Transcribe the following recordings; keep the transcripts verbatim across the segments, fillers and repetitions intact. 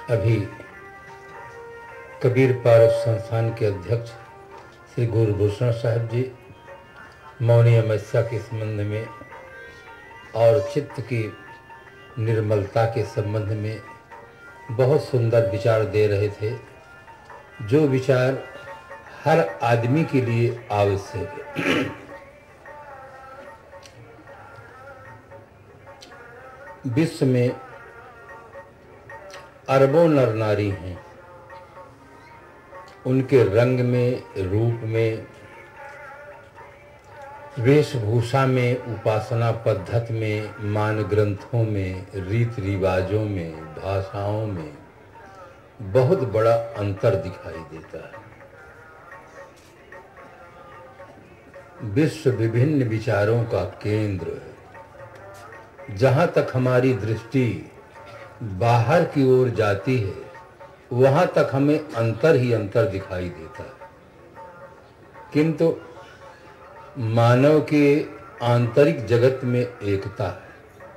अभी कबीर पारस संस्थान के अध्यक्ष श्री गुरुभूषण साहब जी मौनी अमावस्या के संबंध में और चित्त की निर्मलता के संबंध में बहुत सुंदर विचार दे रहे थे, जो विचार हर आदमी के लिए आवश्यक है। विश्व में अरबों नर नारी हैं, उनके रंग में, रूप में, वेशभूषा में, उपासना पद्धति में, मान ग्रंथों में, रीति रिवाजों में, भाषाओं में बहुत बड़ा अंतर दिखाई देता है। विश्व विभिन्न विचारों का केंद्र है। जहाँ तक हमारी दृष्टि बाहर की ओर जाती है, वहाँ तक हमें अंतर ही अंतर दिखाई देता है, किंतु मानव के आंतरिक जगत में एकता है।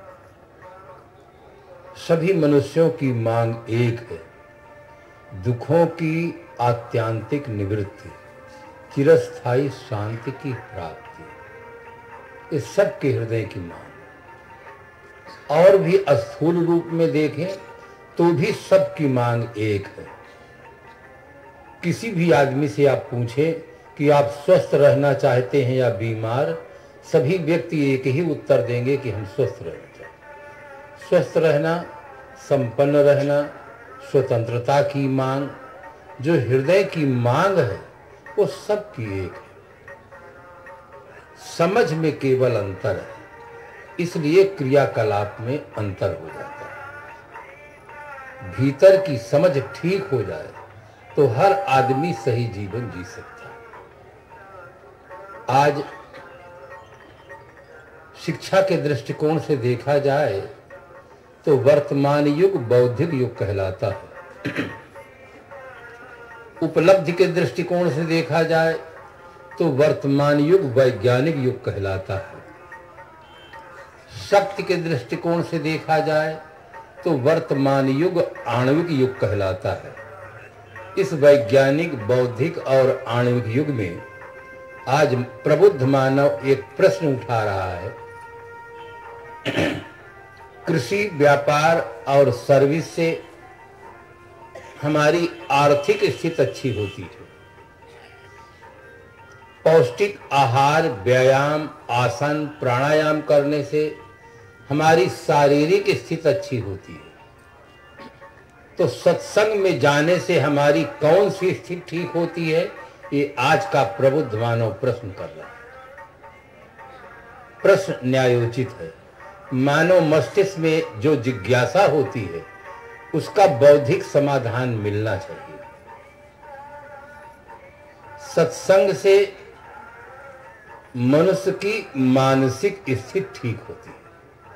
सभी मनुष्यों की मांग एक है, दुखों की आत्यांतिक निवृत्ति, चिरस्थायी शांति की प्राप्ति, इस सब के हृदय की मांग। और भी स्थूल रूप में देखें तो भी सबकी मांग एक है। किसी भी आदमी से आप पूछें कि आप स्वस्थ रहना चाहते हैं या बीमार, सभी व्यक्ति एक ही उत्तर देंगे कि हम स्वस्थ रहना चाहते। स्वस्थ रहना, संपन्न रहना, स्वतंत्रता की मांग, जो हृदय की मांग है वो सबकी एक है। समझ में केवल अंतर है, इसलिए क्रियाकलाप में अंतर हो जाता है। भीतर की समझ ठीक हो जाए तो हर आदमी सही जीवन जी सकता है। आज शिक्षा के दृष्टिकोण से देखा जाए तो वर्तमान युग बौद्धिक युग कहलाता है। उपलब्धि के दृष्टिकोण से देखा जाए तो वर्तमान युग वैज्ञानिक युग कहलाता है। शक्ति के दृष्टिकोण से देखा जाए तो वर्तमान युग आणविक युग कहलाता है। इस वैज्ञानिक, बौद्धिक और आणविक युग में आज प्रबुद्ध मानव एक प्रश्न उठा रहा है। कृषि, व्यापार और सर्विस से हमारी आर्थिक स्थिति अच्छी होती है। पौष्टिक आहार, व्यायाम, आसन, प्राणायाम करने से हमारी शारीरिक स्थिति अच्छी होती है। तो सत्संग में जाने से हमारी कौन सी स्थिति ठीक होती है, ये आज का प्रबुद्ध मानव प्रश्न कर रहा है। प्रश्न न्यायोचित है। मानव मस्तिष्क में जो जिज्ञासा होती है उसका बौद्धिक समाधान मिलना चाहिए। सत्संग से मनुष्य की मानसिक स्थिति ठीक होती है।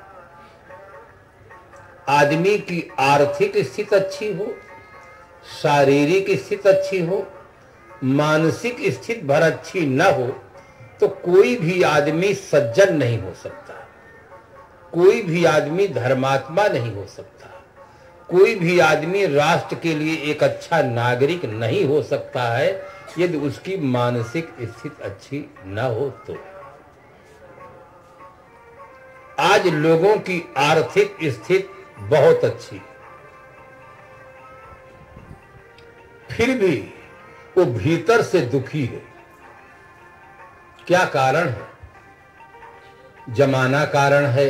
आदमी की आर्थिक स्थिति अच्छी हो, शारीरिक स्थिति अच्छी हो, मानसिक स्थिति भर अच्छी न हो तो कोई भी आदमी सज्जन नहीं हो सकता, कोई भी आदमी धर्मात्मा नहीं हो सकता, कोई भी आदमी राष्ट्र के लिए एक अच्छा नागरिक नहीं हो सकता है यदि उसकी मानसिक स्थिति अच्छी न हो तो। आज लोगों की आर्थिक स्थिति बहुत अच्छी, फिर भी वो भीतर से दुखी है। क्या कारण है? जमाना कारण है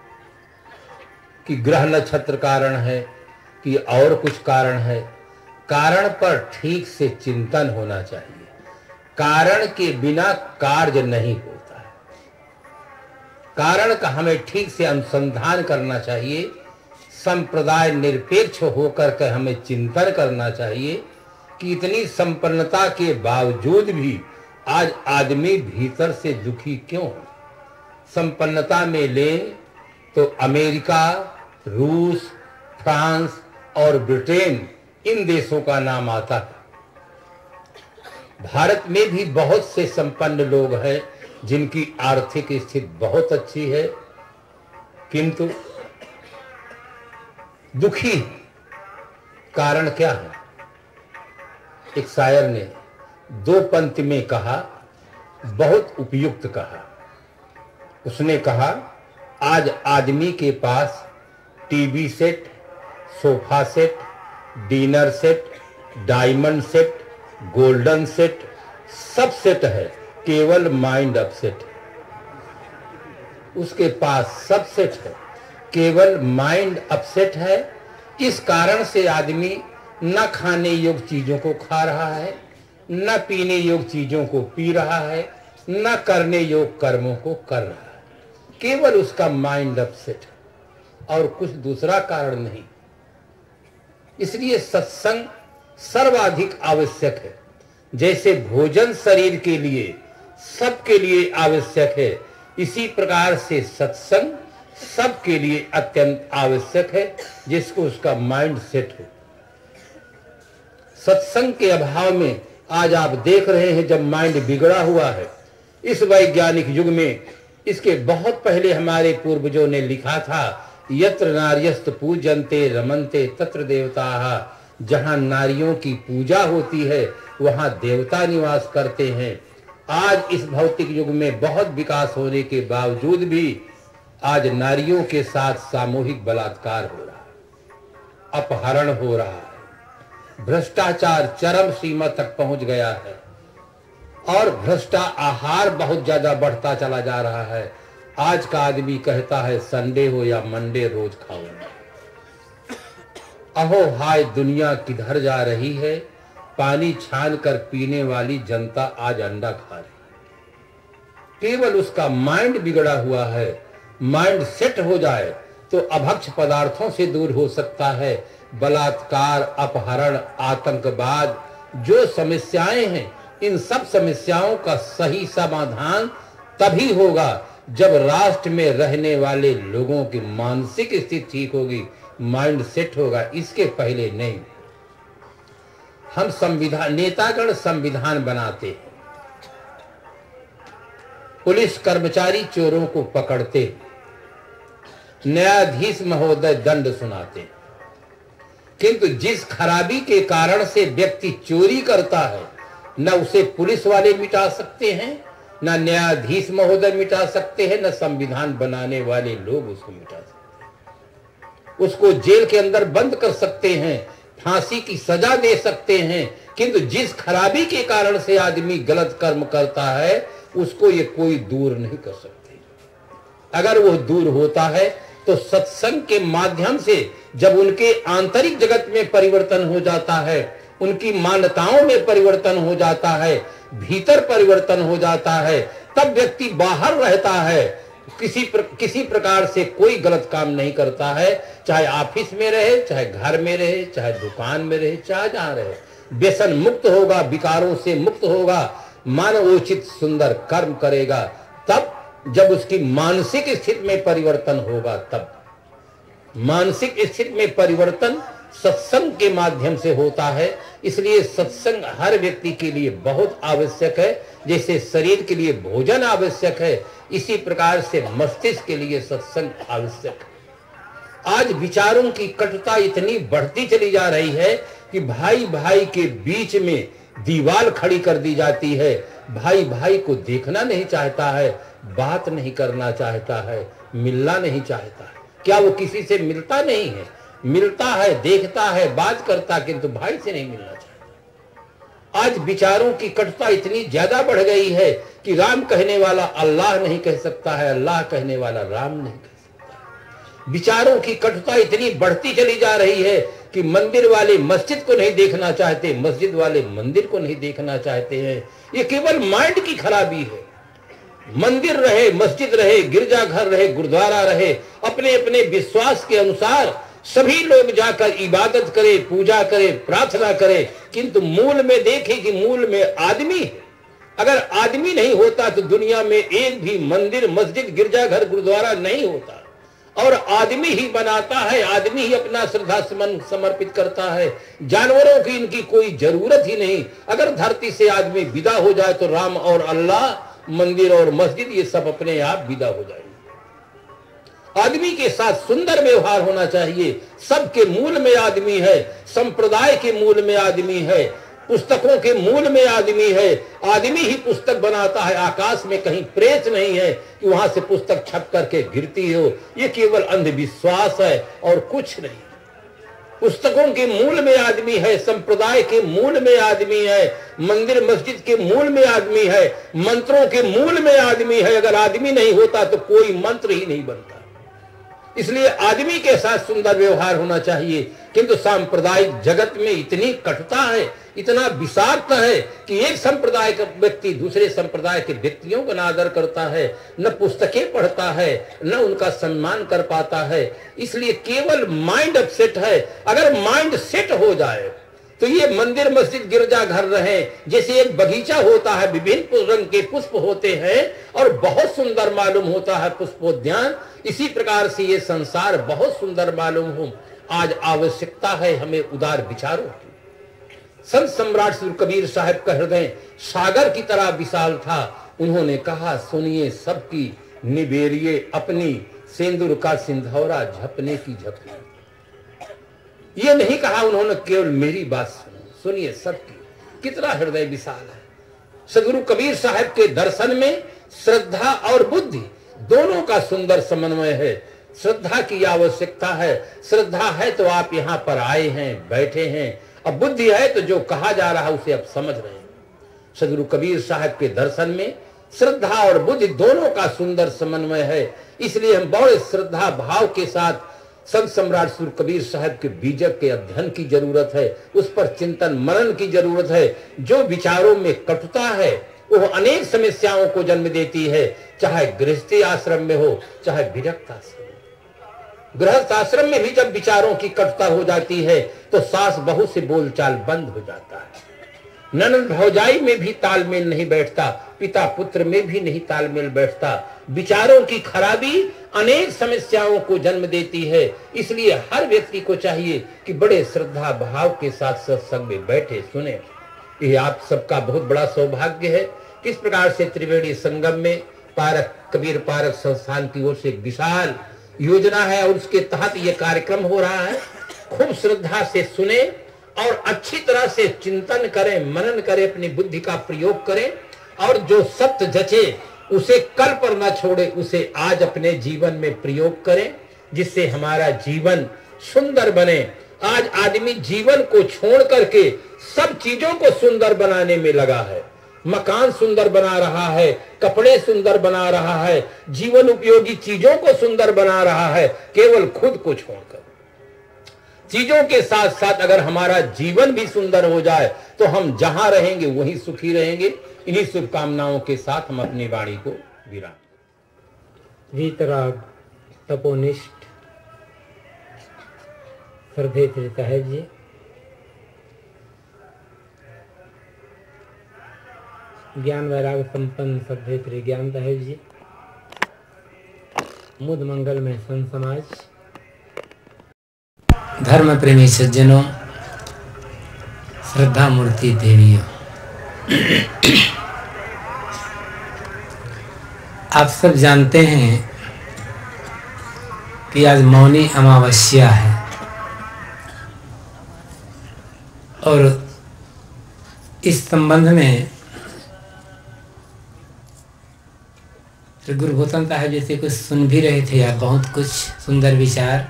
कि ग्रह नक्षत्र कारण है कि और कुछ कारण है? कारण पर ठीक से चिंतन होना चाहिए। कारण के बिना कार्य नहीं होता है। कारण का हमें ठीक से अनुसंधान करना चाहिए। संप्रदाय निरपेक्ष होकर के हमें चिंतन करना चाहिए कि इतनी संपन्नता के बावजूद भी आज आदमी भीतर से दुखी क्यों है। संपन्नता में लें तो अमेरिका, रूस, फ्रांस और ब्रिटेन, इन देशों का नाम आता है। भारत में भी बहुत से संपन्न लोग हैं जिनकी आर्थिक स्थिति बहुत अच्छी है, किंतु दुखी। कारण क्या है? एक शायर ने दो पंक्ति में कहा, बहुत उपयुक्त कहा। उसने कहा, आज आदमी के पास TV set, sofa set, dinner set, diamond set, golden set, सब सेट है, केवल माइंड अपसेट। उसके पास सब सेट है, केवल माइंड अपसेट है। इस कारण से आदमी न खाने योग्य चीजों को खा रहा है, न पीने योग्य चीजों को पी रहा है, न करने योग्य कर्मों को कर रहा है। केवल उसका माइंड अपसेट है और कुछ दूसरा कारण नहीं। इसलिए सत्संग सर्वाधिक आवश्यक है। जैसे भोजन शरीर के लिए सबके लिए आवश्यक है, इसी प्रकार से सत्संग सबके लिए अत्यंत आवश्यक है, जिसको उसका माइंड सेट हो। सत्संग के अभाव में आज आप देख रहे हैं, जब माइंड बिगड़ा हुआ है इस वैज्ञानिक युग में, इसके बहुत पहले हमारे पूर्वजों ने लिखा था, यत्र नार्यस्त पूजन्ते रमन्ते तत्र देवताः। जहां नारियों की पूजा होती है वहां देवता निवास करते हैं। आज इस भौतिक युग में बहुत विकास होने के बावजूद भी आज नारियों के साथ सामूहिक बलात्कार हो रहा है, अपहरण हो रहा है, भ्रष्टाचार चरम सीमा तक पहुंच गया है और भ्रष्टा आहार बहुत ज्यादा बढ़ता चला जा रहा है। आज का आदमी कहता है संडे हो या मंडे रोज खाऊंगा। अहो हाय, दुनिया किधर जा रही है। पानी छान कर पीने वाली जनता आज अंडा खा रही है। केवल उसका माइंड बिगड़ा हुआ है। माइंड सेट हो जाए तो अभक्ष पदार्थों से दूर हो सकता है। बलात्कार, अपहरण, आतंकवाद, जो समस्याएं हैं, इन सब समस्याओं का सही समाधान तभी होगा जब राष्ट्र में रहने वाले लोगों की मानसिक स्थिति ठीक होगी, माइंड सेट होगा। इसके पहले नहीं। हम संविधान, नेतागण संविधान बनाते हैं, पुलिस कर्मचारी चोरों को पकड़ते, न्यायाधीश महोदय दंड सुनाते, किंतु जिस खराबी के कारण से व्यक्ति चोरी करता है, न उसे पुलिस वाले मिटा सकते हैं, न न्यायाधीश महोदय मिटा सकते हैं, न संविधान बनाने वाले लोग उसको मिटा सकते हैं। उसको जेल के अंदर बंद कर सकते हैं, फांसी की सजा दे सकते हैं, किंतु जिस खराबी के कारण से आदमी गलत कर्म करता है उसको ये कोई दूर नहीं कर सकते। अगर वो दूर होता है तो सत्संग के माध्यम से जब उनके आंतरिक जगत में परिवर्तन हो जाता है, उनकी मान्यताओं में परिवर्तन हो जाता है, भीतर परिवर्तन हो जाता है, तब व्यक्ति बाहर रहता है, किसी प्र, किसी प्रकार से कोई गलत काम नहीं करता है। चाहे ऑफिस में रहे, चाहे घर में रहे, चाहे दुकान में रहे, चाहे जहां रहे, व्यसन मुक्त होगा, विकारों से मुक्त होगा, मानवोचित सुंदर कर्म करेगा। तब जब उसकी मानसिक स्थिति में परिवर्तन होगा, तब मानसिक स्थिति में परिवर्तन सत्संग के माध्यम से होता है। इसलिए सत्संग हर व्यक्ति के लिए बहुत आवश्यक है। जैसे शरीर के लिए भोजन आवश्यक है, इसी प्रकार से मस्तिष्क के लिए सत्संग आवश्यक है। आज विचारों की कटुता इतनी बढ़ती चली जा रही है कि भाई भाई के बीच में दीवार खड़ी कर दी जाती है। भाई भाई को देखना नहीं चाहता है, बात नहीं करना चाहता है, मिलना नहीं चाहता है। क्या वो किसी से मिलता नहीं है? मिलता है, देखता है, बात करता, किंतु भाई से नहीं मिलना चाहता। आज विचारों की कटुता इतनी ज्यादा बढ़ गई है कि राम कहने वाला अल्लाह नहीं कह सकता है, अल्लाह कहने वाला राम नहीं कह सकता। विचारों की कटुता इतनी बढ़ती चली जा रही है कि मंदिर वाले मस्जिद को नहीं देखना चाहते, मस्जिद वाले मंदिर को नहीं देखना चाहते हैं। ये केवल माइंड की खराबी है। मंदिर रहे, मस्जिद रहे, गिरजाघर रहे, गुरुद्वारा रहे, अपने अपने विश्वास के अनुसार सभी लोग जाकर इबादत करें, पूजा करें, प्रार्थना करें, किंतु मूल में देखें कि मूल में आदमी है। अगर आदमी नहीं होता तो दुनिया में एक भी मंदिर, मस्जिद, गिरजाघर, गुरुद्वारा नहीं होता। और आदमी ही बनाता है, आदमी ही अपना श्रद्धा सुमन समर्पित करता है। जानवरों की इनकी कोई जरूरत ही नहीं। अगर धरती से आदमी विदा हो जाए तो राम और अल्लाह, मंदिर और मस्जिद, ये सब अपने आप विदा हो जाएंगे। आदमी के साथ सुंदर व्यवहार होना चाहिए। सबके मूल में आदमी है, संप्रदाय के मूल में आदमी है, पुस्तकों के मूल में आदमी है। आदमी ही पुस्तक बनाता है, आकाश में कहीं प्रेत नहीं है कि वहां से पुस्तक छप करके गिरती हो। ये केवल अंधविश्वास है और कुछ नहीं। पुस्तकों के मूल में आदमी है, संप्रदाय के मूल में आदमी है, मंदिर मस्जिद के मूल में आदमी है, मंत्रों के मूल में आदमी है। अगर आदमी नहीं होता तो कोई मंत्र ही नहीं बनता। इसलिए आदमी के साथ सुंदर व्यवहार होना चाहिए। किंतु सांप्रदायिक जगत में इतनी कटुता है, इतना विषाक्त है कि एक संप्रदाय का व्यक्ति दूसरे संप्रदाय के व्यक्तियों का अनादर करता है, न पुस्तकें पढ़ता है, न उनका सम्मान कर पाता है। इसलिए केवल माइंड अपसेट है। अगर माइंड सेट हो जाए तो ये मंदिर मस्जिद गिरजा घर रहे, जैसे एक बगीचा होता है, विभिन्न रंग के पुष्प होते हैं और बहुत सुंदर मालूम होता है पुष्पोद्यान, इसी प्रकार से ये संसार बहुत सुंदर मालूम हो। आज आवश्यकता है हमें उदार विचारों की। संत सम्राट श्री कबीर साहब का हृदय सागर की तरह विशाल था। उन्होंने कहा, सुनिए सबकी निबेरिए अपनी, सिंदूर का सिंधौरा झपने की झपनी। ये नहीं कहा उन्होंने केवल मेरी बात सुनो, सुनिए सबकी। कितना हृदय विशाल है। सदगुरु कबीर साहब के दर्शन में श्रद्धा और बुद्धि दोनों का सुंदर समन्वय है। श्रद्धा की आवश्यकता है। श्रद्धा है तो आप यहाँ पर आए हैं, बैठे हैं। अब बुद्धि है तो जो कहा जा रहा है उसे आप समझ रहे हैं। सदगुरु कबीर साहब के दर्शन में श्रद्धा और बुद्धि दोनों का सुंदर समन्वय है। इसलिए हम बड़े श्रद्धा भाव के साथ संत सम्राट श्री कबीर साहब के बीजक के अध्ययन की जरूरत है, उस पर चिंतन मनन की जरूरत है। जो विचारों में कटुता है वो अनेक समस्याओं को जन्म देती है, चाहे गृहस्थी आश्रम में हो चाहे विरक्त आश्रम में। गृहस्थ आश्रम में भी जब विचारों की कटुता हो जाती है तो सास बहू से बोलचाल बंद हो जाता है। ननद भौजाई में भी तालमेल नहीं बैठता, पिता पुत्र में भी नहीं तालमेल बैठता। विचारों की खराबी अनेक समस्याओं को जन्म देती है। इसलिए हर व्यक्ति को चाहिए कि बड़े श्रद्धा भाव के साथ सत्संग में बैठे सुने। ये आप सबका बहुत बड़ा सौभाग्य है। किस प्रकार से त्रिवेणी संगम में पारक कबीर पारक संस्थान की ओर से एक विशाल योजना है और उसके तहत ये कार्यक्रम हो रहा है। खूब श्रद्धा से सुने और अच्छी तरह से चिंतन करें, मनन करें, अपनी बुद्धि का प्रयोग करें और जो सत्य जचे उसे कल पर न छोड़े, उसे आज अपने जीवन में प्रयोग करें, जिससे हमारा जीवन सुंदर बने। आज आदमी जीवन को छोड़ करके सब चीजों को सुंदर बनाने में लगा है। मकान सुंदर बना रहा है, कपड़े सुंदर बना रहा है, जीवन उपयोगी चीजों को सुंदर बना रहा है, केवल खुद को छोड़कर। चीजों के साथ साथ अगर हमारा जीवन भी सुंदर हो जाए तो हम जहां रहेंगे वहीं सुखी रहेंगे। इन्हीं शुभकामनाओं के साथ हम अपनी वाणी को विराम। वीतराग तपोनिष्ठ श्रद्धेय साहब जी, ज्ञान वैराग संपन्न श्रद्धेय ज्ञान साहब जी, मुद मंगल में संत समाज, धर्म प्रेमी सज्जनों, श्रद्धा मूर्ति देवियों, आप सब जानते हैं कि आज मौनी अमावस्या है और इस संबंध में गुरु गौतम साहब जैसे कुछ सुन भी रहे थे या बहुत कुछ सुंदर विचार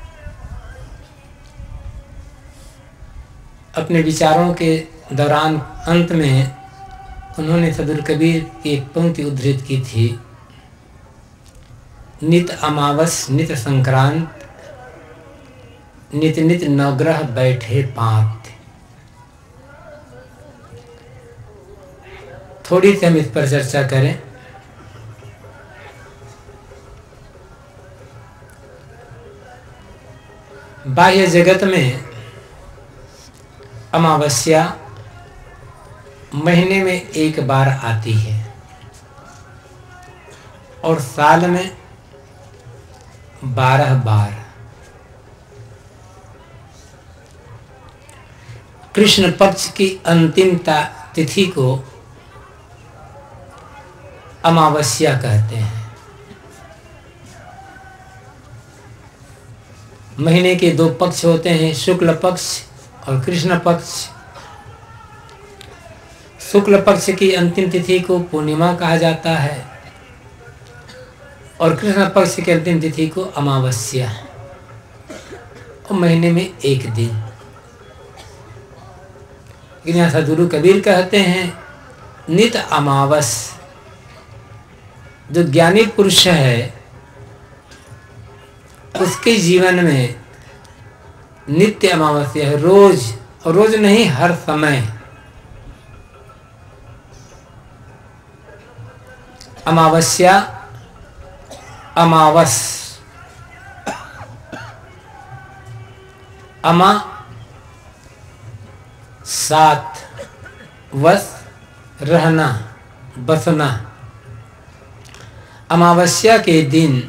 अपने विचारों के दौरान अंत में उन्होंने सदगुरु कबीर की एक पंक्ति उद्धृत की थी, नित अमावस नित संक्रांत नित नित नवग्रह बैठे पांत। थोड़ी सी हम इस पर चर्चा करें। बाह्य जगत में अमावस्या महीने में एक बार आती है और साल में बारह बार। कृष्ण पक्ष की अंतिम तिथि को अमावस्या कहते हैं। महीने के दो पक्ष होते हैं, शुक्ल पक्ष और कृष्ण पक्ष। शुक्ल पक्ष की अंतिम तिथि को पूर्णिमा कहा जाता है और कृष्ण पक्ष की अंतिम तिथि को अमावस्या, और महीने में एक दिन। लेकिन यहाँ सद्गुरु कबीर कहते हैं नित अमावस। जो ज्ञानी पुरुष है उसके जीवन में नित्य अमावस्या है, रोज, और रोज नहीं हर समय अमावस्या, अमावस, अमा साथ, वस रहना, बसना। अमावस्या के दिन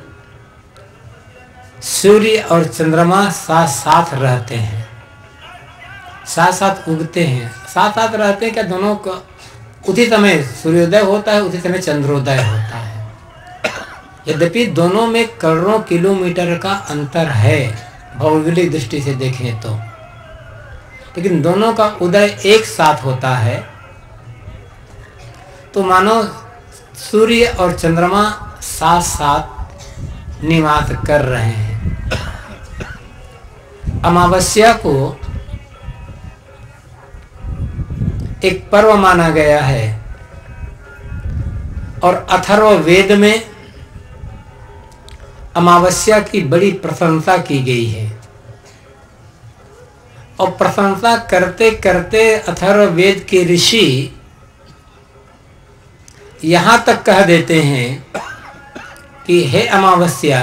सूर्य और चंद्रमा साथ साथ रहते हैं, साथ साथ उगते हैं, साथ साथ रहते हैं। क्या दोनों का उसी समय सूर्योदय होता है, उसी समय चंद्रोदय होता है। यद्यपि दोनों में करोड़ों किलोमीटर का अंतर है भौगोलिक दृष्टि से देखें तो, लेकिन दोनों का उदय एक साथ होता है। तो मानो सूर्य और चंद्रमा साथ साथ निवास कर रहे हैं। अमावस्या को एक पर्व माना गया है और अथर्व वेद में अमावस्या की बड़ी प्रशंसा की गई है। और प्रशंसा करते करते अथर्व वेद के ऋषि यहां तक कह देते हैं कि हे अमावस्या,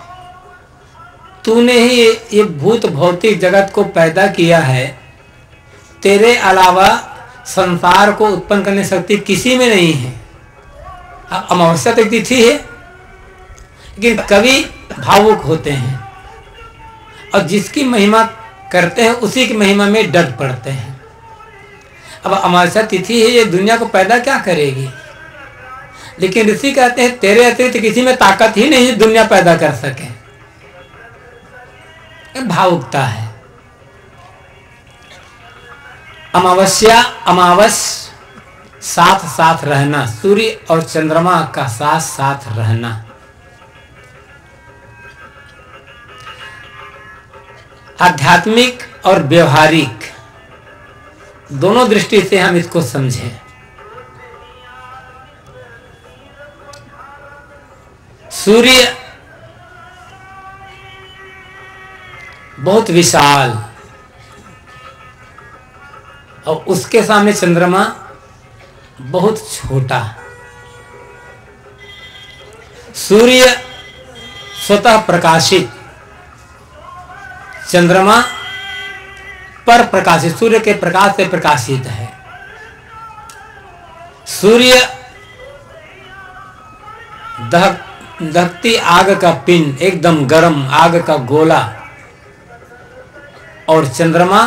तूने ही ये भूत भौतिक जगत को पैदा किया है, तेरे अलावा संसार को उत्पन्न करने की शक्ति किसी में नहीं है। अमावस्या तो तिथि है, लेकिन कवि भावुक होते हैं और जिसकी महिमा करते हैं उसी की महिमा में डट पड़ते हैं। अब अमावस्या तिथि है, ये दुनिया को पैदा क्या करेगी, लेकिन ऋषि कहते हैं तेरे अतिरिक्त किसी में ताकत ही नहीं दुनिया पैदा कर सके। भावुकता है। अमावस्या, अमावस, साथ साथ रहना, सूर्य और चंद्रमा का साथ साथ रहना। आध्यात्मिक और व्यवहारिक दोनों दृष्टि से हम इसको समझें। सूर्य बहुत विशाल और उसके सामने चंद्रमा बहुत छोटा। सूर्य स्वतः प्रकाशित, चंद्रमा पर प्रकाशित, सूर्य के प्रकाश से प्रकाशित है। सूर्य दहक दहकती आग का पिंड, एकदम गर्म आग का गोला, और चंद्रमा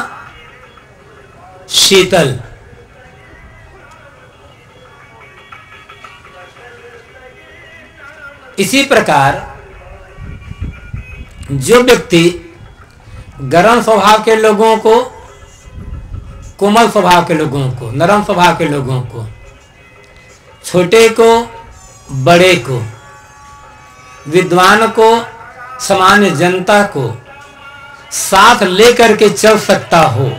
शीतल। इसी प्रकार जो व्यक्ति गर्म स्वभाव के लोगों को, कोमल स्वभाव के लोगों को, नरम स्वभाव के लोगों को, छोटे को, बड़े को, विद्वान को, सामान्य जनता को साथ लेकर के चल सकता हो,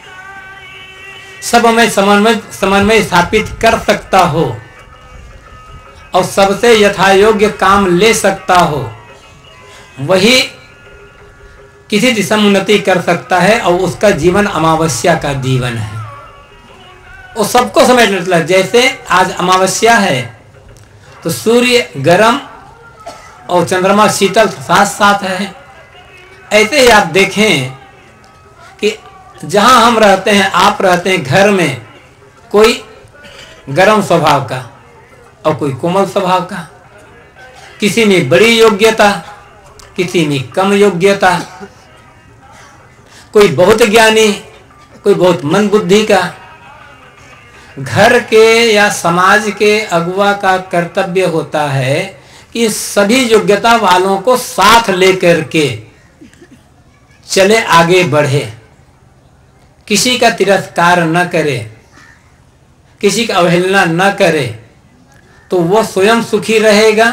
सब में समन्वय समन्वय स्थापित कर सकता हो और सबसे यथायोग्य काम ले सकता हो, वही किसी दिशा में उन्नति कर सकता है। और उसका जीवन अमावस्या का जीवन है। वो सबको समेटने लगता है। जैसे आज अमावस्या है तो सूर्य गर्म और चंद्रमा शीतल साथ साथ है। ऐसे ही आप देखें कि जहां हम रहते हैं, आप रहते हैं घर में, कोई गर्म स्वभाव का और कोई कोमल स्वभाव का, किसी में बड़ी योग्यता, किसी में कम योग्यता, कोई बहुत ज्ञानी, कोई बहुत मंद बुद्धि का। घर के या समाज के अगुवा का कर्तव्य होता है कि सभी योग्यता वालों को साथ लेकर के चले आगे बढ़े, किसी का तिरस्कार न करे, किसी का अवहेलना न करे, तो वो स्वयं सुखी रहेगा,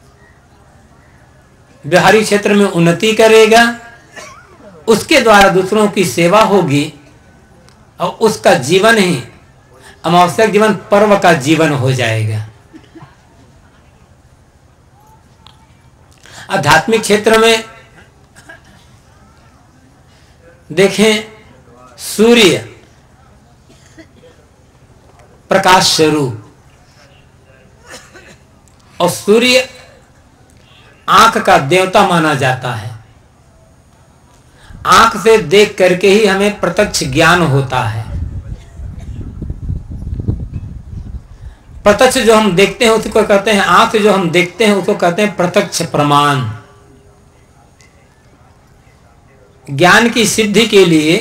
व्यवहारिक क्षेत्र में उन्नति करेगा, उसके द्वारा दूसरों की सेवा होगी और उसका जीवन ही अमावस्या जीवन पर्व का जीवन हो जाएगा। आध्यात्मिक क्षेत्र में देखें, सूर्य प्रकाश स्वरूप, और सूर्य आंख का देवता माना जाता है। आंख से देख करके ही हमें प्रत्यक्ष ज्ञान होता है। प्रत्यक्ष जो हम देखते हैं उसको कहते हैं, आंख से जो हम देखते हैं उसको कहते हैं प्रत्यक्ष प्रमाण। ज्ञान की सिद्धि के लिए,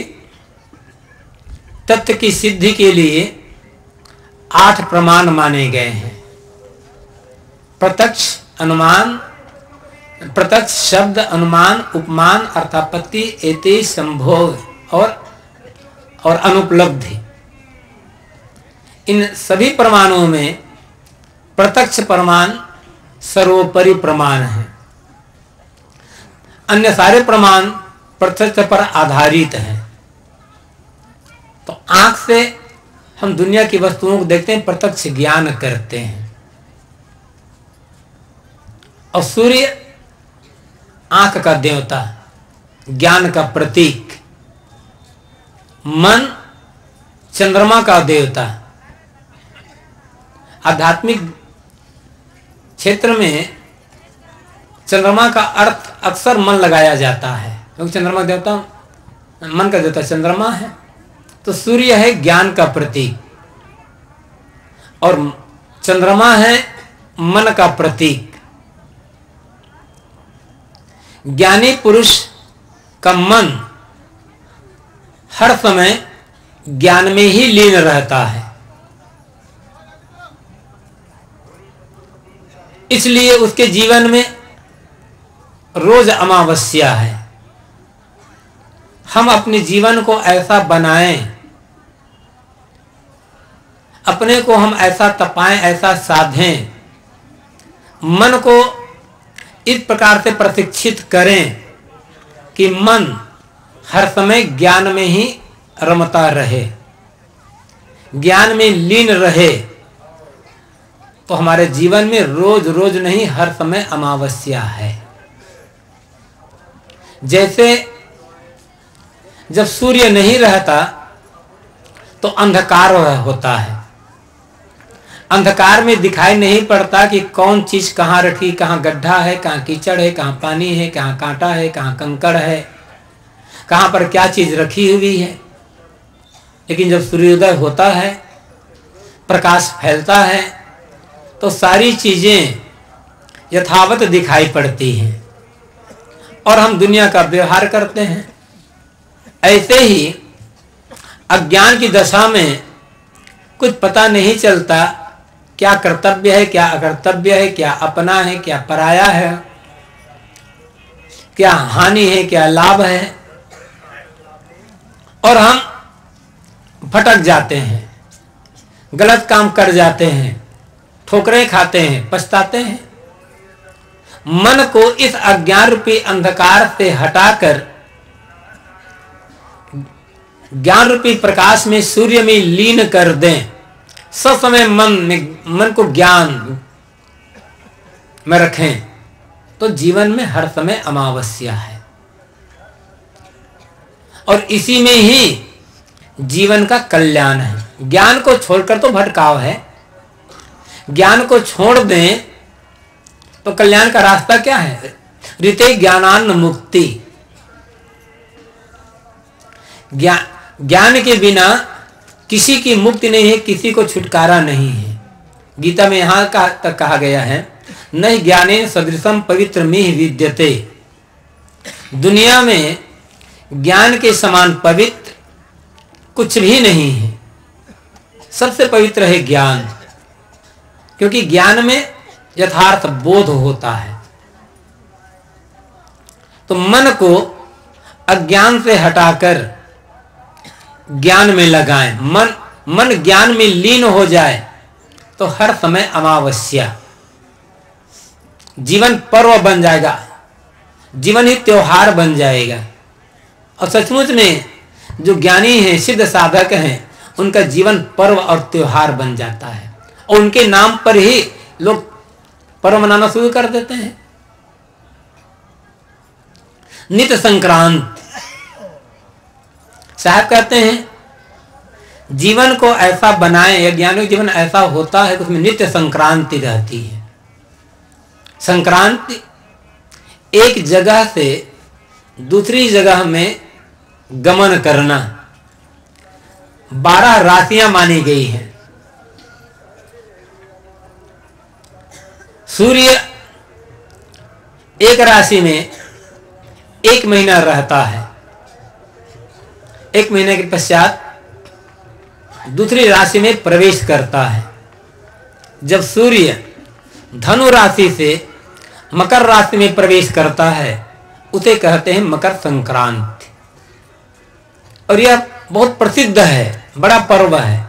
तत्व की सिद्धि के लिए आठ प्रमाण माने गए हैं। प्रत्यक्ष, अनुमान, प्रत्यक्ष, शब्द, अनुमान, उपमान, अर्थापत्ति, एति, संभोग और और अनुपलब्धि। इन सभी प्रमाणों में प्रत्यक्ष प्रमाण सर्वोपरि प्रमाण है। अन्य सारे प्रमाण प्रत्यक्ष पर आधारित हैं। तो आंख से हम दुनिया की वस्तुओं को देखते हैं, प्रत्यक्ष ज्ञान करते हैं। और सूर्य आंख का देवता, ज्ञान का प्रतीक। मन चंद्रमा का देवता। आध्यात्मिक क्षेत्र में चंद्रमा का अर्थ अक्सर मन लगाया जाता है, क्योंकि चंद्रमा देवता, मन का देवता चंद्रमा है। तो सूर्य है ज्ञान का प्रतीक और चंद्रमा है मन का प्रतीक। ज्ञानी पुरुष का मन हर समय ज्ञान में ही लीन रहता है, इसलिए उसके जीवन में रोज अमावस्या है। हम अपने जीवन को ऐसा बनाएं, अपने को हम ऐसा तपाएं, ऐसा साधें, मन को इस प्रकार से प्रशिक्षित करें कि मन हर समय ज्ञान में ही रमता रहे, ज्ञान में लीन रहे। तो हमारे जीवन में रोज रोज नहीं, हर समय अमावस्या है। जैसे जब सूर्य नहीं रहता तो अंधकार होता है। अंधकार में दिखाई नहीं पड़ता कि कौन चीज कहाँ रखी, कहाँ गड्ढा है, कहाँ कीचड़ है, कहाँ पानी है, कहाँ कांटा है, कहाँ कंकड़ है, कहाँ पर क्या चीज रखी हुई है। लेकिन जब सूर्योदय होता है, प्रकाश फैलता है, तो सारी चीजें यथावत दिखाई पड़ती हैं और हम दुनिया का व्यवहार करते हैं। ऐसे ही अज्ञान की दशा में कुछ पता नहीं चलता, क्या कर्तव्य है, क्या अकर्तव्य है, क्या अपना है, क्या पराया है, क्या हानि है, क्या लाभ है, और हम भटक जाते हैं, गलत काम कर जाते हैं, ठोकरें खाते हैं, पछताते हैं। मन को इस अज्ञान रूपी अंधकार से हटाकर ज्ञान रूपी प्रकाश में, सूर्य में लीन कर दें। सब समय मन में, मन को ज्ञान में रखें, तो जीवन में हर समय अमावस्या है और इसी में ही जीवन का कल्याण है। ज्ञान को छोड़कर तो भटकाव है, ज्ञान को छोड़ दें तो कल्याण का रास्ता क्या है? ऋते ज्ञानान्न मुक्ति। ज्ञान ज्ञान के बिना किसी की मुक्ति नहीं है, किसी को छुटकारा नहीं है। गीता में यहां का तक कहा गया है, न ज्ञानेन सदृशम पवित्र मिह विद्यते। दुनिया में ज्ञान के समान पवित्र कुछ भी नहीं है। सबसे पवित्र है ज्ञान, क्योंकि ज्ञान में यथार्थ बोध होता है। तो मन को अज्ञान से हटाकर ज्ञान में लगाएं, मन मन ज्ञान में लीन हो जाए तो हर समय अमावस्या, जीवन पर्व बन जाएगा, जीवन ही त्योहार बन जाएगा। और सचमुच में जो ज्ञानी हैं, सिद्ध साधक हैं, उनका जीवन पर्व और त्योहार बन जाता है और उनके नाम पर ही लोग पर्व मनाना शुरू कर देते हैं। नित्य संक्रांत साहब कहते हैं जीवन को ऐसा बनाएं, या ज्ञानी जीवन ऐसा होता है कि उसमें नित्य संक्रांति रहती है। संक्रांति एक जगह से दूसरी जगह में गमन करना, बारह राशियां मानी गई हैं। सूर्य एक राशि में एक महीना रहता है, एक महीने के पश्चात दूसरी राशि में प्रवेश करता है। जब सूर्य धनु राशि से मकर राशि में प्रवेश करता है उसे कहते हैं मकर संक्रांति, और यह बहुत प्रसिद्ध है, बड़ा पर्व है।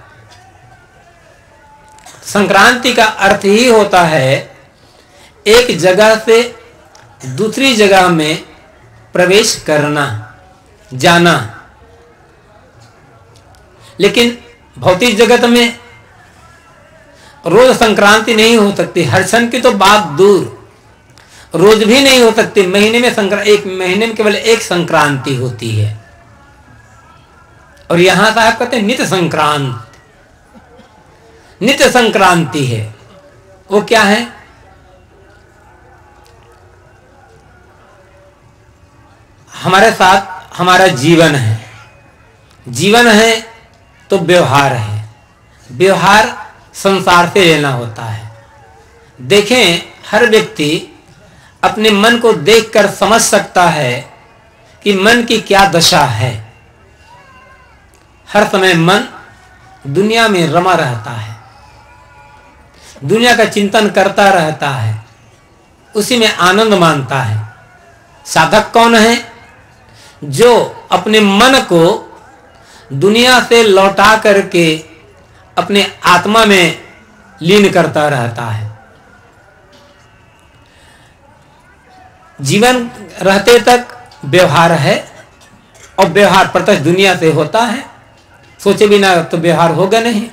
संक्रांति का अर्थ ही होता है एक जगह से दूसरी जगह में प्रवेश करना, जाना। लेकिन भौतिक जगत में रोज संक्रांति नहीं हो सकती, हर क्षण की तो बात दूर, रोज भी नहीं हो सकती। महीने में संक्रांति, एक महीने में केवल एक संक्रांति होती है। और यहां साहब कहते हैं नित्य संक्रांति, नित्य संक्रांति है। वो क्या है? हमारे साथ हमारा जीवन है, जीवन है तो व्यवहार है, व्यवहार संसार से लेना होता है। देखें, हर व्यक्ति अपने मन को देखकर समझ सकता है कि मन की क्या दशा है। हर समय मन दुनिया में रमा रहता है, दुनिया का चिंतन करता रहता है, उसी में आनंद मानता है। साधक कौन है? जो अपने मन को दुनिया से लौटा करके अपने आत्मा में लीन करता रहता है। जीवन रहते तक व्यवहार है, और व्यवहार प्रत्यक्ष दुनिया से होता है, सोचे बिना तो व्यवहार होगा नहीं।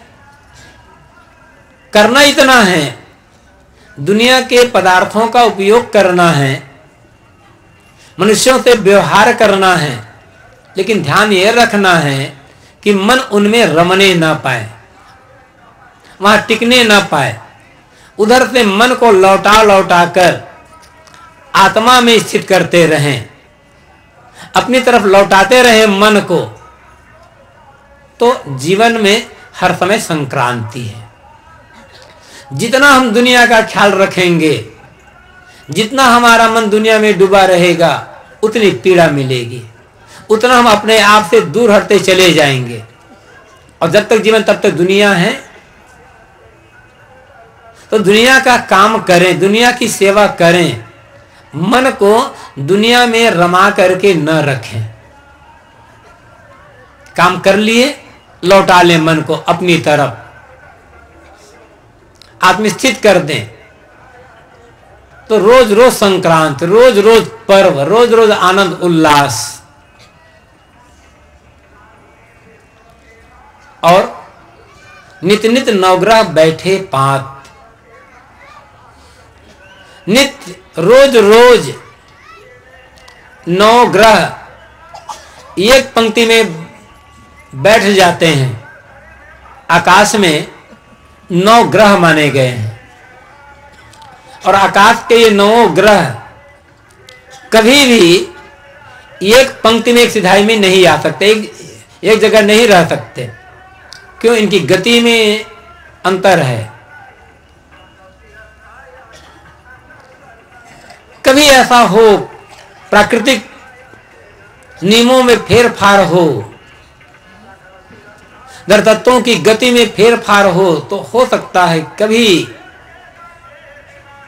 करना इतना है, दुनिया के पदार्थों का उपयोग करना है, मनुष्यों से व्यवहार करना है, लेकिन ध्यान यह रखना है कि मन उनमें रमने ना पाए, वहां टिकने ना पाए। उधर से मन को लौटा लौटा कर आत्मा में स्थित करते रहें, अपनी तरफ लौटाते रहें मन को, तो जीवन में हर समय संक्रांति है। जितना हम दुनिया का ख्याल रखेंगे, जितना हमारा मन दुनिया में डूबा रहेगा, उतनी पीड़ा मिलेगी, उतना हम अपने आप से दूर हटते चले जाएंगे। और जब तक जीवन तब तक दुनिया है, तो दुनिया का काम करें, दुनिया की सेवा करें, मन को दुनिया में रमा करके न रखें। काम कर लिए, लौटा लें मन को अपनी तरफ, आत्मस्थित कर दें। तो रोज रोज संक्रांत, रोज रोज पर्व, रोज रोज आनंद उल्लास। और नित नित नवग्रह बैठे पात, नित्य रोज रोज नौ ग्रह एक पंक्ति में बैठ जाते हैं। आकाश में नौ ग्रह माने गए हैं, और आकाश के ये नौ ग्रह कभी भी एक पंक्ति में, एक सिधाई में नहीं आ सकते, एक, एक जगह नहीं रह सकते। क्यों? इनकी गति में अंतर है। कभी ऐसा हो, प्राकृतिक नियमों में फेरफार हो, तत्वों की गति में फेरफार हो, तो हो सकता है कभी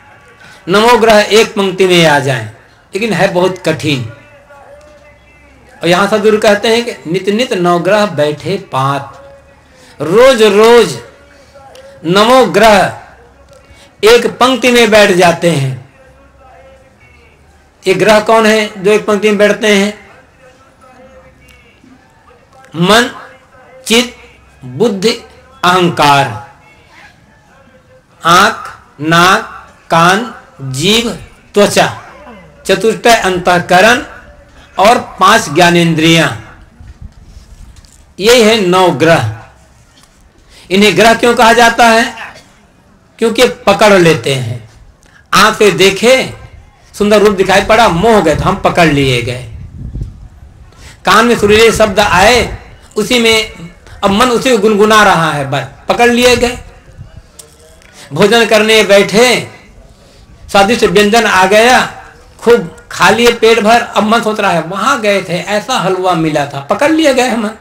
नवो ग्रह एक पंक्ति में आ जाएं, लेकिन है बहुत कठिन। और यहां सदगुरु कहते हैं कि नित नित नवग्रह बैठे पात, रोज रोज नवो ग्रह एक पंक्ति में बैठ जाते हैं। ये ग्रह कौन है जो एक पंक्ति में बैठते हैं? मन, चित्त, बुद्धि, अहंकार। आंख, नाक, कान, जीभ, त्वचा, चतुष्टय अंतःकरण और पांच ज्ञानेंद्रियां, ये है नौ ग्रह। इन्हें ग्रह क्यों कहा जाता है? क्योंकि पकड़ लेते हैं। आंख से देखे, सुंदर रूप दिखाई पड़ा, मोह गए तो हम पकड़ लिए गए। कान में सुरीले शब्द आए, उसी में अब मन उसी को गुनगुना रहा है, बस पकड़ लिए गए। भोजन करने बैठे, स्वादिष्ट व्यंजन आ गया, खूब खा लिए पेट भर, अब मन सोच रहा है वहां गए थे, ऐसा हलवा मिला था, पकड़ लिए गए हम।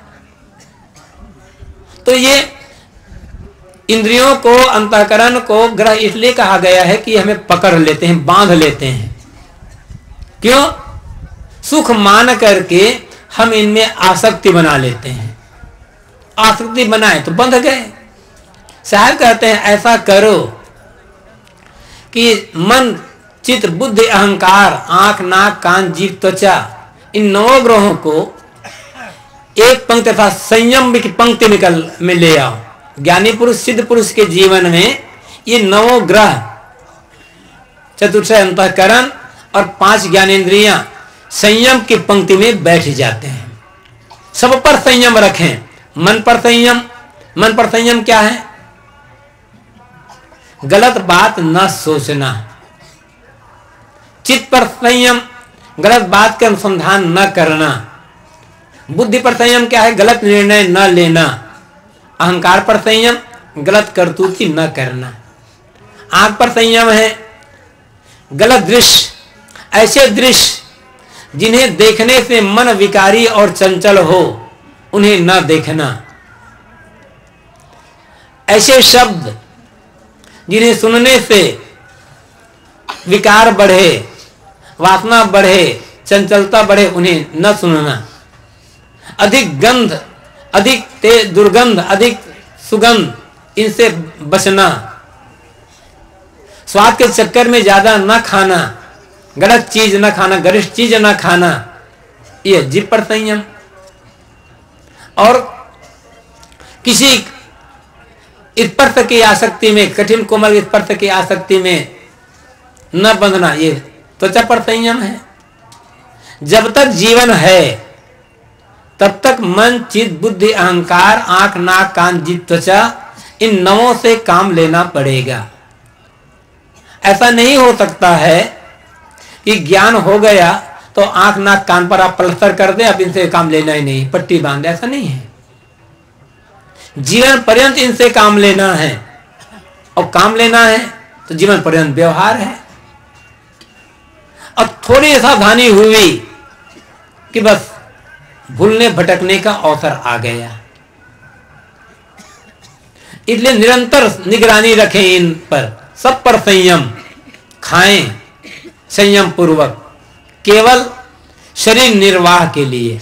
तो ये इंद्रियों को, अंतःकरण को ग्रह इसलिए कहा गया है कि हमें पकड़ लेते हैं, बांध लेते हैं। क्यों? सुख मान करके हम इनमें आसक्ति बना लेते हैं। आसक्ति बनाए तो बंध गए। साहब कहते हैं ऐसा करो कि मन, चित्त, बुद्धि, अहंकार, आंख, नाक, कान, जीभ, त्वचा, इन नौ ग्रहों को एक पंक्ति तथा संयम की पंक्ति निकल में ले आओ। ज्ञानी पुरुष, सिद्ध पुरुष के जीवन में ये नौ ग्रह, चतुर्थ अंतःकरण और पांच ज्ञानेंद्रियां संयम की पंक्ति में बैठ जाते हैं। सब पर संयम रखें। मन पर संयम, मन पर संयम क्या है? गलत बात न सोचना। चित्त पर संयम, गलत बात के अनुसंधान न करना। बुद्धि पर संयम क्या है? गलत निर्णय न लेना। अहंकार पर संयम, गलत करतूती न करना। आंख पर संयम है, गलत दृश्य, ऐसे दृश्य जिन्हें देखने से मन विकारी और चंचल हो, उन्हें न देखना। ऐसे शब्द जिन्हें सुनने से विकार बढ़े, वासना बढ़े, चंचलता बढ़े, उन्हें न सुनना। अधिक गंध, अधिक तेज दुर्गंध, अधिक सुगंध, इनसे बचना। स्वाद के चक्कर में ज्यादा न खाना, गलत चीज न खाना, गरिष्ठ चीज न खाना। यह जीभ पर संयम। और किसी स्पर्श की आसक्ति में, कठिन कोमल स्पर्श की आसक्ति में न बंधना, ये त्वचा पर संयम है। जब तक जीवन है तब तक मन, चित्त, बुद्धि, अहंकार, आंख, नाक, कान, जीभ, त्वचा, इन नवों से काम लेना पड़ेगा। ऐसा नहीं हो सकता है कि ज्ञान हो गया तो आंख, नाक, कान पर आप प्लस्तर कर दें, अब इनसे काम लेना ही नहीं, पट्टी बांध दे, ऐसा नहीं है। जीवन पर्यंत इनसे काम लेना है, और काम लेना है तो जीवन पर्यंत व्यवहार है। अब थोड़ी सावधानी हुई कि बस भूलने भटकने का अवसर आ गया। इसलिए निरंतर निगरानी रखें इन पर, सब पर संयम। खाएं संयम पूर्वक, केवल शरीर निर्वाह के लिए।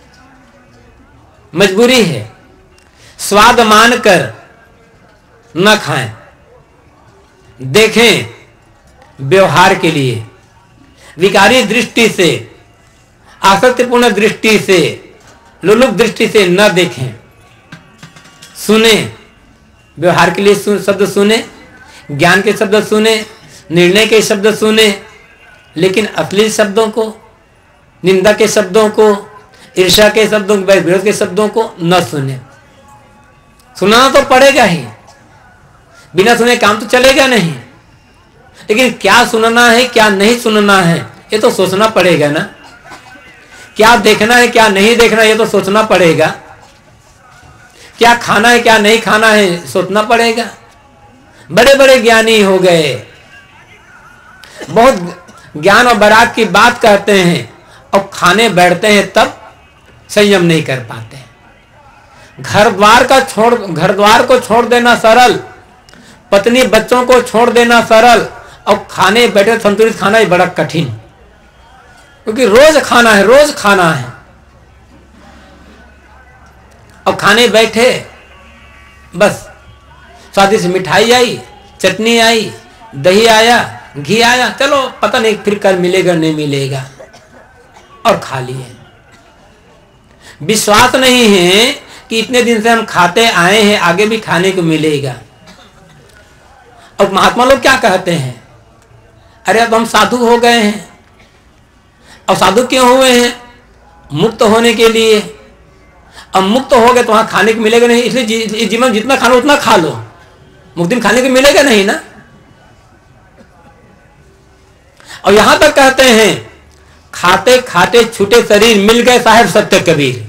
मजबूरी है, स्वाद मानकर न खाएं। देखें व्यवहार के लिए। विकारी दृष्टि से, आसक्तिपूर्ण दृष्टि से, लुलुक दृष्टि से न देखें। सुने, व्यवहार के लिए सुन, शब्द सुने, ज्ञान के शब्द सुने, निर्णय के शब्द सुने, लेकिन अश्लील शब्दों को, निंदा के शब्दों को, ईर्ष्या के शब्दों को, विरोध के शब्दों को न सुने। सुनाना तो पड़ेगा ही, बिना सुने काम तो चलेगा नहीं। लेकिन क्या सुनना है, क्या नहीं सुनना है, ये तो सोचना पड़ेगा ना। क्या देखना है, क्या नहीं देखना है, ये तो सोचना पड़ेगा। क्या खाना है, क्या नहीं खाना है, सोचना पड़ेगा। बड़े बड़े ज्ञानी हो गए, बहुत ज्ञान और बराग की बात कहते हैं, और खाने बैठते हैं तब संयम नहीं कर पाते। घर द्वार का छोड़ घर द्वार को छोड़ देना सरल, पत्नी बच्चों को छोड़ देना सरल, और खाने बैठे संतुलित खाना ही बड़ा कठिन। क्योंकि रोज खाना है, रोज खाना है। और खाने बैठे, बस स्वादिष्ट मिठाई आई, चटनी आई, दही आया, घी आया, चलो पता नहीं फिर कल मिलेगा नहीं मिलेगा, और खा लिए। विश्वास नहीं है कि इतने दिन से हम खाते आए हैं, आगे भी खाने को मिलेगा। और महात्मा लोग क्या कहते हैं, अरे अब हम साधु हो गए हैं। और साधु क्यों हुए हैं? मुक्त होने के लिए। अब मुक्त हो गए तो वहां खाने को मिलेगा नहीं, इसलिए जीवन जितना खाना उतना खा लो, मुक्ति में खाने को मिलेगा नहीं ना। और यहां तक कहते हैं, खाते खाते छूटे शरीर, मिल गए साहेब सत्य कबीर।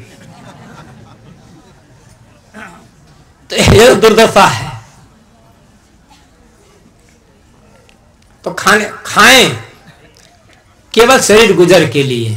तो ये दुर्दशा है। तो खाने खाएं केवल शरीर गुजर के लिए।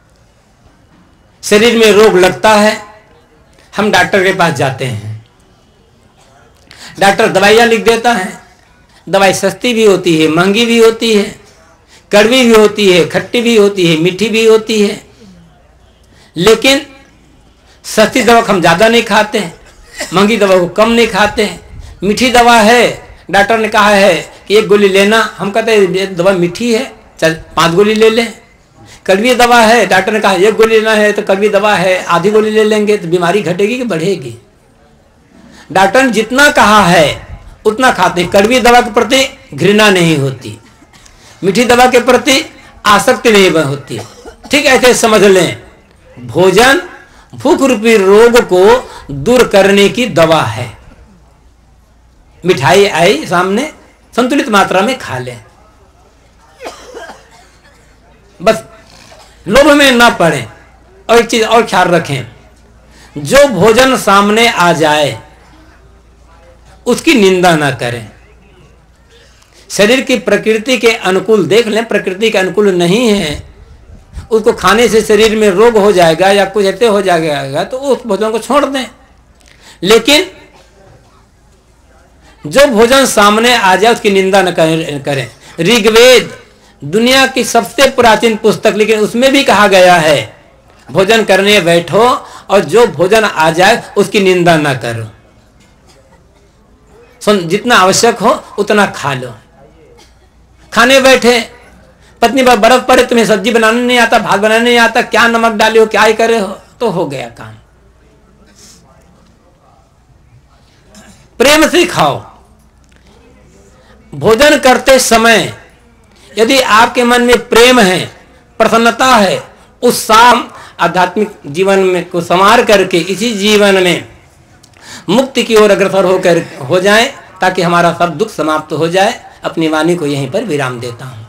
शरीर में रोग लगता है, हम डॉक्टर के पास जाते हैं, डॉक्टर दवाइयां लिख देता है। दवाई सस्ती भी होती है, महंगी भी होती है, कड़वी भी होती है, खट्टी भी होती है, मीठी भी होती है। लेकिन सस्ती दवा हम ज्यादा नहीं खाते, महंगी दवा को कम नहीं खाते। मीठी दवा है, डॉक्टर ने कहा है कि एक गोली लेना, हम कहते हैं दवा मीठी है, चल पांच गोली ले लें। कड़वी दवा है, डॉक्टर ने कहा एक गोली लेना है, तो कड़वी दवा है आधी गोली ले लेंगे, तो बीमारी घटेगी कि बढ़ेगी? डॉक्टर ने जितना कहा है उतना खाते हैं। कड़वी दवा के प्रति घृणा नहीं होती, मीठी दवा के प्रति आसक्ति नहीं होती। ठीक ऐसे समझ लें, भोजन भूख रूपी रोग को दूर करने की दवा है। मिठाई आई सामने, संतुलित मात्रा में खा लें, बस लोभ में ना पड़े। और एक चीज और ख्याल रखें, जो भोजन सामने आ जाए उसकी निंदा ना करें। शरीर की प्रकृति के अनुकूल देख लें, प्रकृति के अनुकूल नहीं है, उसको खाने से शरीर में रोग हो जाएगा या कुछ ऐसे हो जाएगा, तो उस भोजन को छोड़ दें। लेकिन जो भोजन सामने आ जाए उसकी निंदा न करें। ऋग्वेद दुनिया की सबसे प्राचीन पुस्तक, लेकिन उसमें भी कहा गया है भोजन करने बैठो और जो भोजन आ जाए उसकी निंदा ना करो। सुन, जितना आवश्यक हो उतना खा लो। खाने बैठे, पत्नी पर बर्फ पड़े, तुम्हें सब्जी बनाने नहीं आता, भात बनाने नहीं आता, क्या नमक डाले हो, क्या ही करे हो, तो हो गया काम। प्रेम से खाओ। भोजन करते समय यदि आपके मन में प्रेम है, प्रसन्नता है, उत्साह, आध्यात्मिक जीवन में को संवार करके इसी जीवन में मुक्ति की ओर अग्रसर होकर हो जाए, ताकि हमारा सब दुख समाप्त हो जाए। अपनी वाणी को यहीं पर विराम देता हूं।